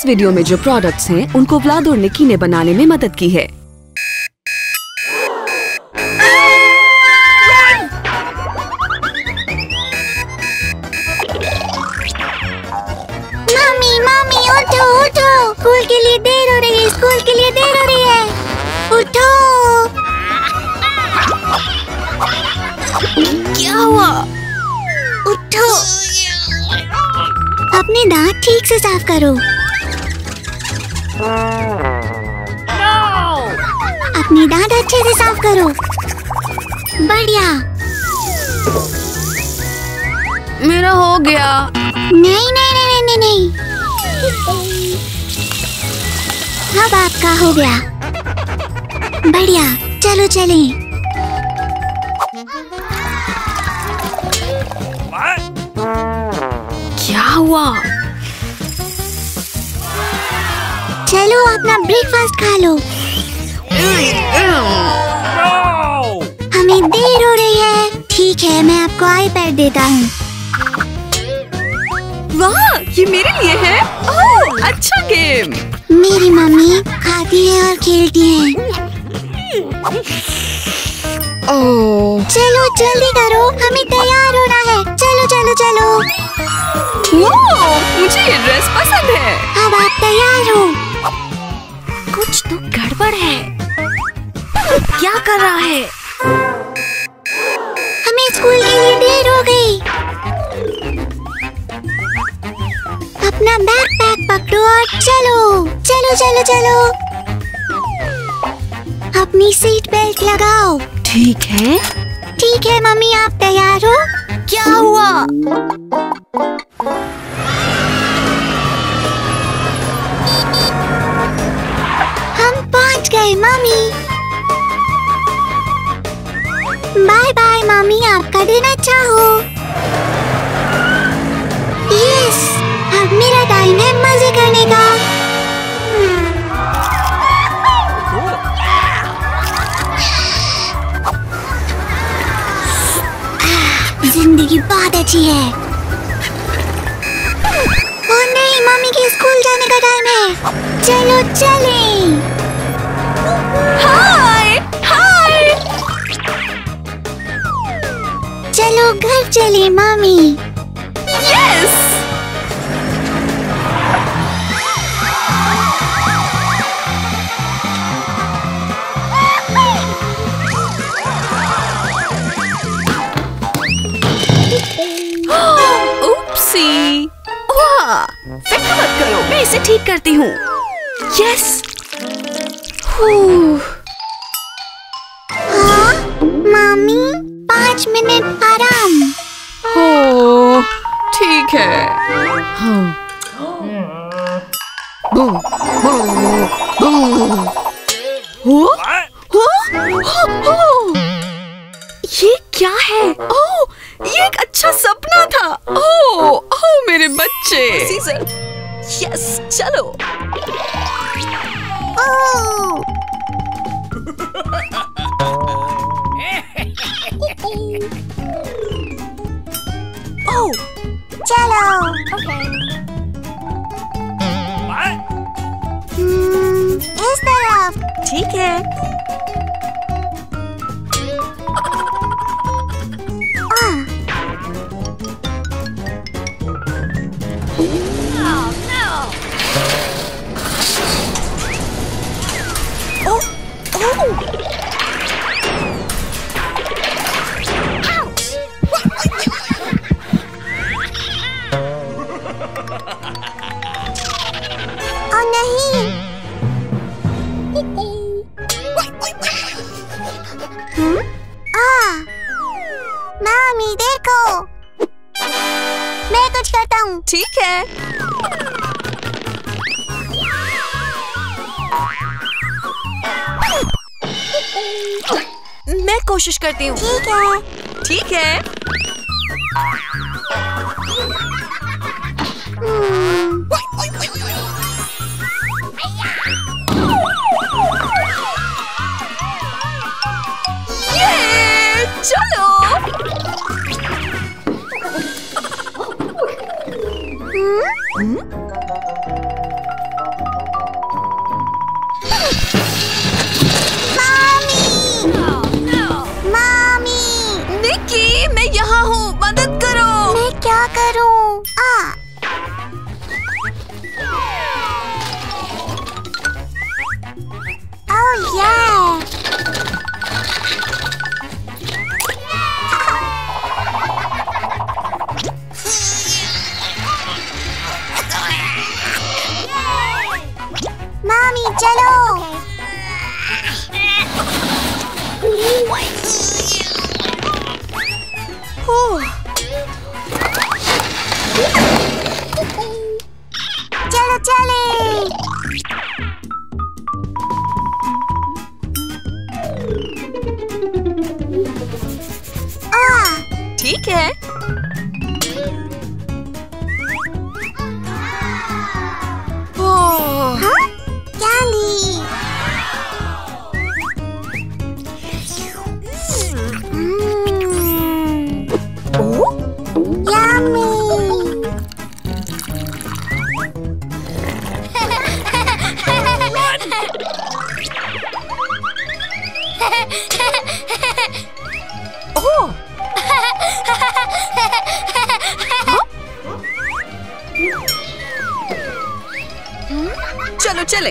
इस वीडियो में जो प्रोडक्ट्स हैं उनको व्लाद और निक्की ने बनाने में मदद की है। मम्मी उठो उठो, स्कूल के लिए देर हो रही है, स्कूल के लिए देर हो रही है, उठो। क्या हुआ? उठो, अपने दांत ठीक से साफ करो। अपने दांत अच्छे से साफ करो। बढ़िया। मेरा हो गया। नहीं नहीं नहीं नहीं नहीं, अब आपका हो गया। बढ़िया, चलो चलें। क्या हुआ? चलो अपना ब्रेकफास्ट खा लो। हमें देर हो रही है। ठीक है, मैं आपको आईपैड देता हूँ। वाह, ये मेरे लिए है। ओह, अच्छा गेम। मेरी मम्मी खाती है और खेलती है। ओह, चलो जल्दी करो, हमें तैयार होना है। चलो चलो चलो। वाह, मुझे ये ड्रेस पसंद है। अब आप तैयार हो। कुछ तो गड़बड़ है। क्या कर रहा है? हमें स्कूल के लिए देर हो गई। अपना बैकपैक पकड़ो और चलो चलो चलो चलो। अपनी सीट बेल्ट लगाओ। ठीक है। ठीक है मम्मी, आप तैयार हो? क्या हुआ? हम पहुंच गए मम्मी। बाय बाय मम्मी, आपका दिन अच्छा हो। यस, अब मेरा टाइम है मजे करने का। जिंदगी बहुत अच्छी है। ओ नहीं, मम्मी के स्कूल जाने का टाइम है। चलो चलें। हाय हाय। चलो घर चलें मम्मी। यस। Oopsie! वाह, फिक्र मत करो, मैं इसे ठीक करती हूँ। यस। हाँ मम्मी, 5 मिनट आराम। हो, ठीक है। ये क्या है? ओह, ये एक अच्छा सपना था। ओह ओह, मेरे बच्चे। यस, चलो। ओह, ओह, चलो। इस तरफ। ठीक है। मम्मी देखो, मैं कुछ करता हूँ। ठीक है। मैं कोशिश करती हूँ। ठीक है। ठीक है। ये चलो। चलो। चलो चले। ठीक है। हाँ? कैंडी। यम्मी। चलो चले।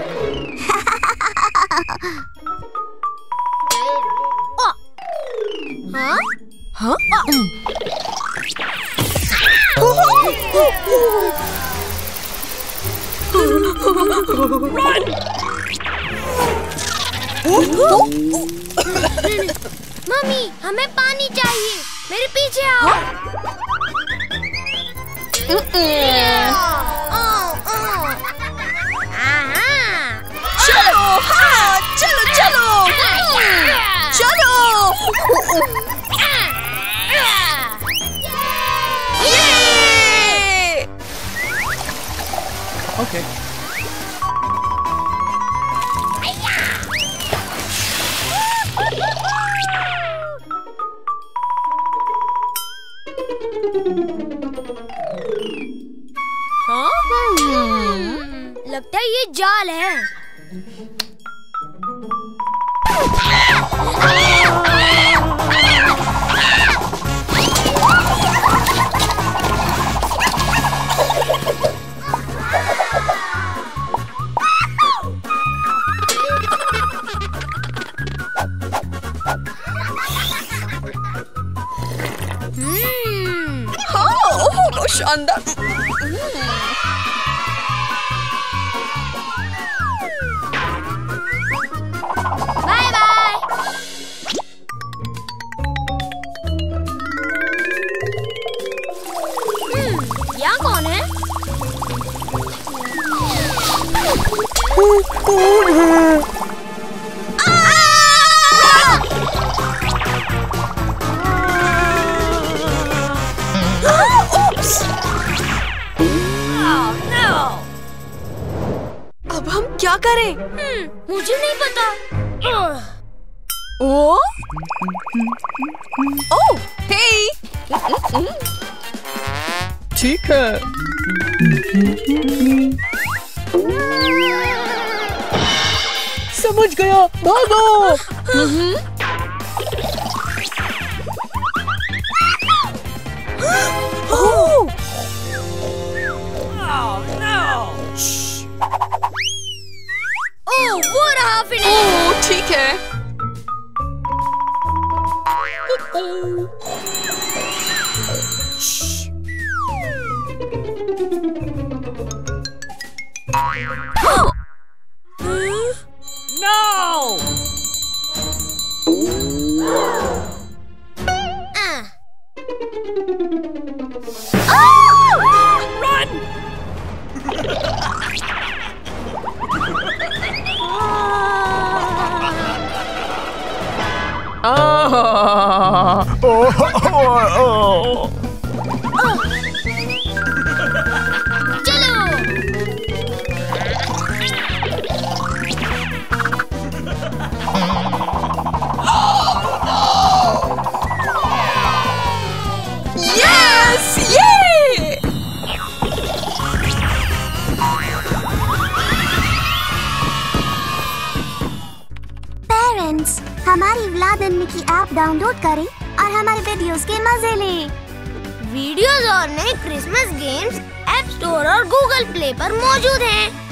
हाँ? हाँ? मम्मी, हमें पानी चाहिए। मेरे पीछे आओ। चलो, हाँ, चलो चलो चलो। ये! Okay. लगता है ये जाल है। हाँ, शानदार। Bye bye. यहाँ कौन है? कौन है? अब हम क्या करें? मुझे नहीं पता। ओ? ओह, हे! ठीक है। समझ गया, भागो। ओह! ओह, वो रहा फिलिप। ओह, ठीक है। हमारी व्लादन की ऐप डाउनलोड करें और हमारे वीडियोस के मजे लें। वीडियोस और नए क्रिसमस गेम्स ऐप स्टोर और गूगल प्ले पर मौजूद हैं।